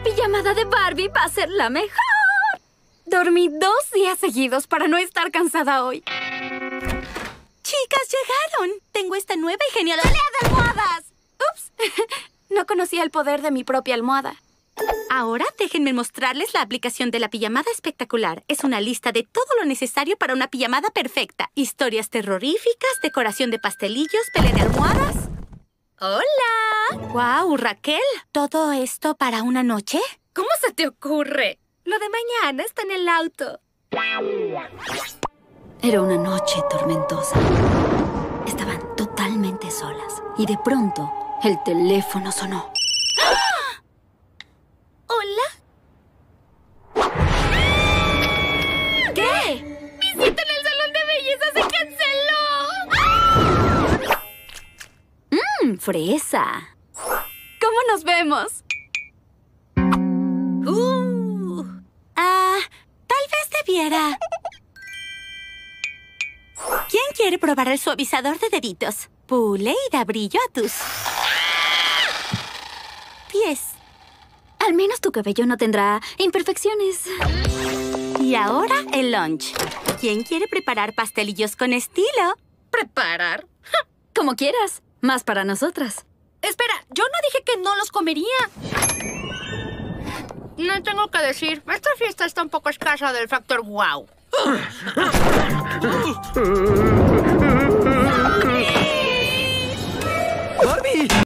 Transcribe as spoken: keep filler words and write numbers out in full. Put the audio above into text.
pijamada de Barbie va a ser la mejor. Dormí dos días seguidos para no estar cansada hoy. Chicas, llegaron. Tengo esta nueva y genial ¡Pelea de almohadas! Ups, no conocía el poder de mi propia almohada. Ahora déjenme mostrarles la aplicación de la pijamada espectacular. Es una lista de todo lo necesario para una pijamada perfecta. Historias terroríficas, decoración de pastelillos, pelea de almohadas. ¡Hola! ¡Guau, Raquel! ¿Todo esto para una noche? ¿Cómo se te ocurre? Lo de mañana está en el auto. Era una noche tormentosa. Estaban totalmente solas. Y de pronto, el teléfono sonó. ¿Hola? ¿Qué? ¡Mi cita en el salón de belleza se canceló! ¡Mmm, fresa! ¿Cómo nos vemos? Uh, ah, tal vez debiera. ¿Quién quiere probar el suavizador de deditos? Pule y da brillo a tus pies. Al menos tu cabello no tendrá imperfecciones. Y ahora el lunch. ¿Quién quiere preparar pastelillos con estilo? ¿Preparar? Como quieras. Más para nosotras. Espera, yo no dije que no los comería. No tengo que decir, esta fiesta está un poco escasa del factor wow. ¡Barbie!